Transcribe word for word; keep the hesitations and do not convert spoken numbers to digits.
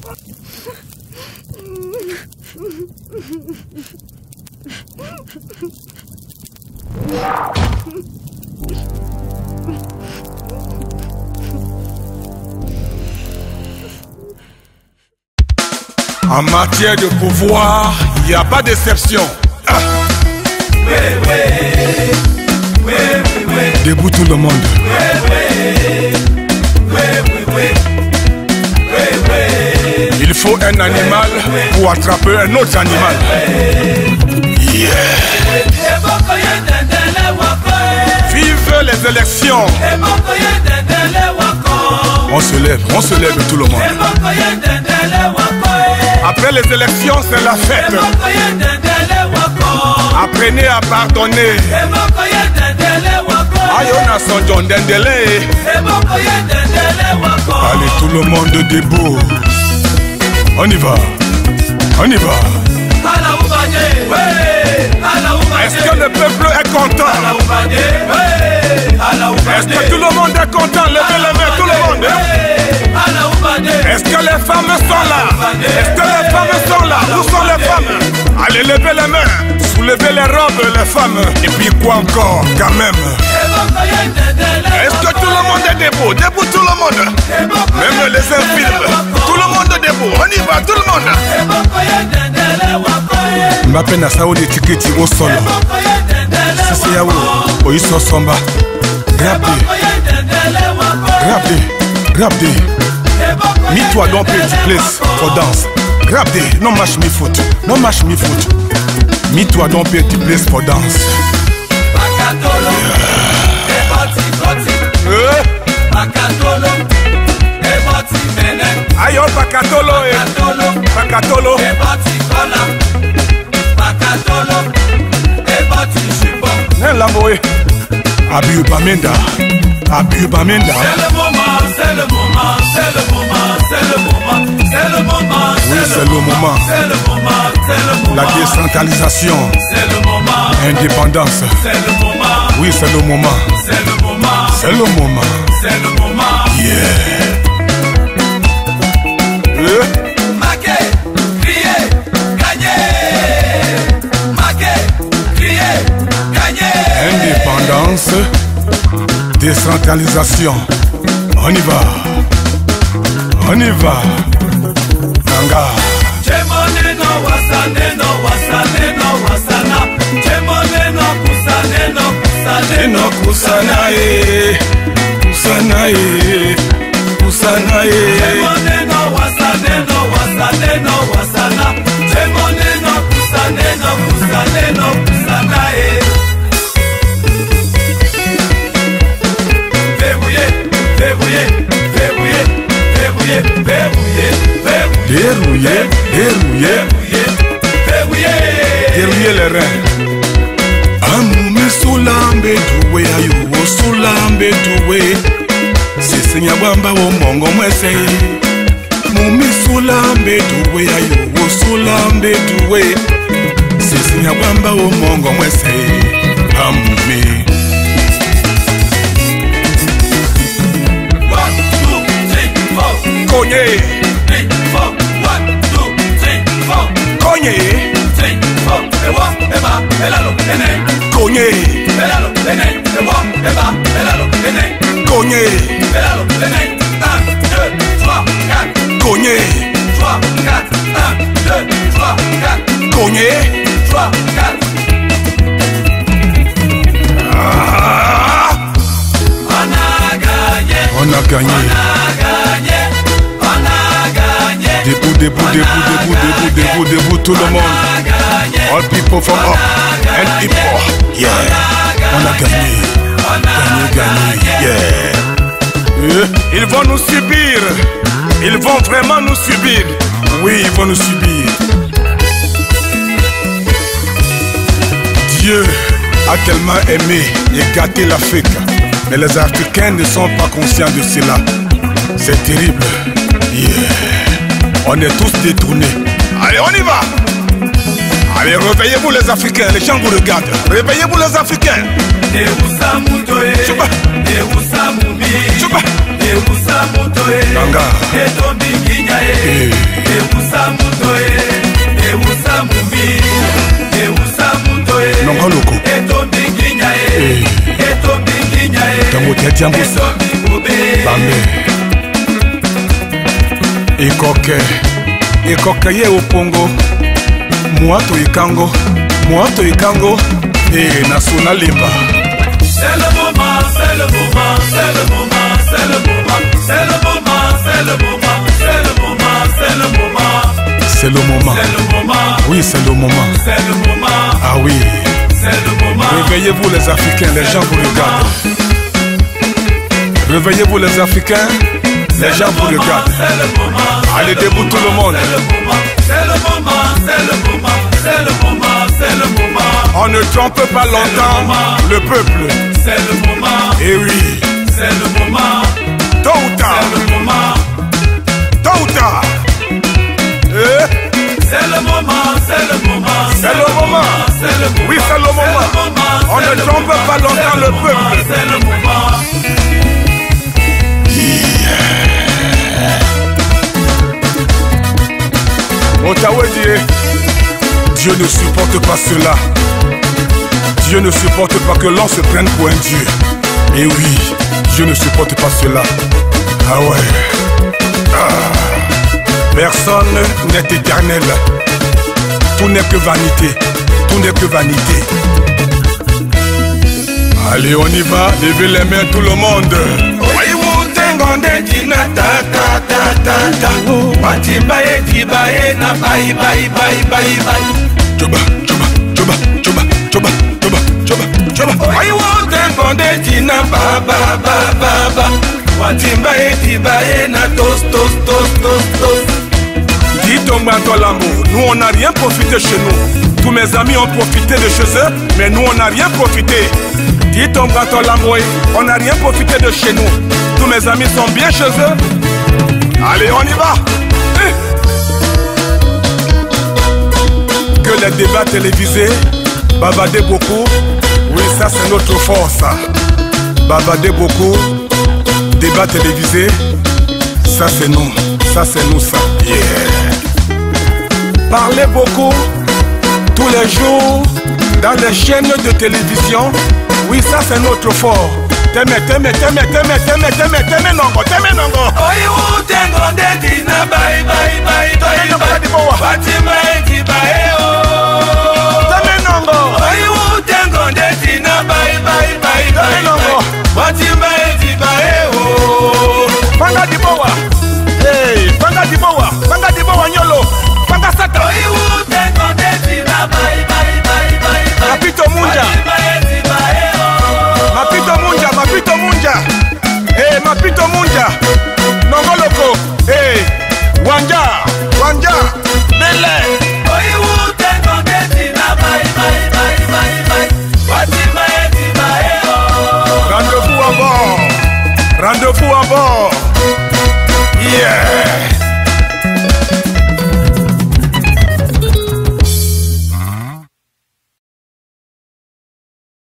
En matière de pouvoir, il n'y a pas d'exception. Ah. Oui, oui. Oui, oui, oui. Debout tout le monde. Oui, oui. Oui, oui, oui. Oui, oui. Il faut un animal pour attraper un autre animal. Yeah. Vive les élections. On se lève, on se lève tout le monde. Après les élections, c'est la fête. Apprenez à pardonner. Ayona son John Dendele. Allez, tout le monde debout. On y va. On y va. Est-ce que le peuple est content? Est-ce que tout le monde est content? Levez les mains, tout le monde. Est-ce que les femmes sont là? Est-ce que les femmes sont là? Où sont les femmes? Allez, levez les mains. Soulevez les robes, les femmes. Et puis quoi encore, quand même? Est-ce que tout le monde est debout? Debout tout le monde. Même les infirmes. Tout le monde est debout. On y va, tout le monde. Mbappé na sao de tiketi au sol. Sisi yawo, oyiso somba. Grab des. Grab des. Grab des. Me toi don't play the place for dance. Grab des. No match me foot. No match me foot. Me toi don't play the place for dance. Pakatolo, eboti mene. Ayo pakatolo, pakatolo, pakatolo, eboti kola. Pakatolo, eboti chipo. Nelamboe, Abiyu Bamenda, Abiyu Bamenda. C'est le moment, c'est le moment, c'est le moment, c'est le moment, c'est le moment. Oui, c'est le moment. C'est le moment, c'est le moment. La décentralisation. C'est le moment. Indépendance. C'est le moment. Oui, c'est le moment. C'est le moment. C'est le moment. C'est le moment. Yeah. Euh? Maquet, crier, gagner. Maquet, crier, gagner. Indépendance. Décentralisation. On y va. On y va. Nanga. Chemone no wasane no wasane no wasana. Chemone no kusane no kusane no kusana e. Kusana e. Kusana e. Chemone no wasane no wasane no wasana. Chemone no kusane no kusane no kusana e. Verrouillé, verrouillé, verrouillé, verrouillé, verrouillé, verrouillé, verrouillé, verrouillé, verrouillé les reins. Amumi sulambe tuwe ayuwo sulambe tuwe. Sisi nyabamba wo mongo mwese. Mumi sulambe tuwe ayuwo sulambe tuwe. Sisi nyabamba wo mongo mwese. Amumi. Konye, three, four, one, two, three, four. Konye, three, four, ewa, eba, elalo, ene. Konye, elalo, ene, ewa, eba, elalo, ene. Konye, elalo, ene. Un, deux, trois, quatre. Konye, trois, quatre. Un, deux, trois, quatre. Konye, trois, quatre. Ah. On a gagné. On a gagné. On a gagné. Debout, debout, debout, debout, debout, debout, debout, tout le monde. All people from up and hip hop. Yeah. On a gagné. Gagné, gagné. Yeah. Ils vont nous subir. Ils vont vraiment nous subir. Oui, ils vont nous subir. Dieu a tellement aimé et gâté l'Afrique. Mais les Africains ne sont pas conscients de cela. C'est terrible. Yeah. On est tous détournés. Allez, on y va. Allez, réveillez-vous les Africains. Les gens vous regardent. Réveillez-vous les Africains. Chupa. Chupa. Nanga. Ewusa mutoe, ewusa mumbi, ewusa mutoe. Nongoloko. Eto binginya e, eto binginya e. Tango tete ambusa. Bambe. Ikoke, ikoke ye upongo. Muato ikango, muato ikango. E nasuna limba. C'est le moment, c'est le moment, c'est le moment, c'est le moment, c'est le moment, c'est le moment, c'est le moment, c'est le moment. C'est le moment. C'est le moment. Oui, c'est le moment. C'est le moment. Ah oui. C'est le moment. Réveillez-vous les Africains, les gens vous regardent. Réveillez-vous les Africains, les gens vous regardent. Allez debout tout le monde. C'est le moment, c'est le moment, c'est le moment, c'est le moment. On ne trompe pas longtemps le peuple. C'est le moment. Et oui. C'est le moment. Tôt ou tard. C'est le moment. Tôt ou tard. Eh? C'est le moment, c'est le moment. C'est le moment. C'est le moment. Oui, c'est le moment. On ne trompe pas longtemps le peuple. C'est le moment. Otawedi, Dieu ne supporte pas cela. Dieu ne supporte pas que l'on se prenne pour un Dieu. Et oui, Dieu ne supporte pas cela. Ah ouais. Ah. Personne n'est éternel. Tout n'est que vanité. Tout n'est que vanité. Allez, on y va. Levez les mains tout le monde. Choba, choba, choba, choba, choba, choba, choba, choba. I want them on the dinner, ba ba ba ba ba. Watimba etiba na tos tos tos tos tos. Dis ton Lambo, nous on n'a rien profité chez nous. Tous mes amis ont profité de chez eux, mais nous on n'a rien profité. Dis ton Lambo, on n'a rien profité de chez nous. Tous mes amis sont bien chez eux. Allez, on y va. Eh. Que les débats télévisés, bavarder beaucoup, oui ça c'est notre force. Bavarder beaucoup, débat télévisé, ça c'est nous, ça c'est nous ça. Yeah. Parler beaucoup, tous les jours, dans les chaînes de télévision, oui ça c'est notre fort. Teme, teme, teme, teme, teme, teme, teme, nongo, teme, nongo. Oyu tengo de dina, bye, bye, bye, bye, bye. Fatima eti bye, oh. Teme, nongo. Oyu tengo de dina, bye, bye, bye, bye, bye. Fatima eti bye, oh. Fanga di boa. Hey, fanga di boa. Fanga di boa nyolo. Fanga sata. Oyu tengo de dina, bye, bye, bye, bye, bye. Mapito munja. Fatima eti bye, oh. Mapito munja, mapito munja. Hey, mapito munja. Nongoloko. Hey, wanja, wanja. Bele. Oyu tengo de dina, bye, bye, bye, bye, bye. Fatima eti bye, oh. Rendez-vous à bord. Rendez-vous à bord. Yeah.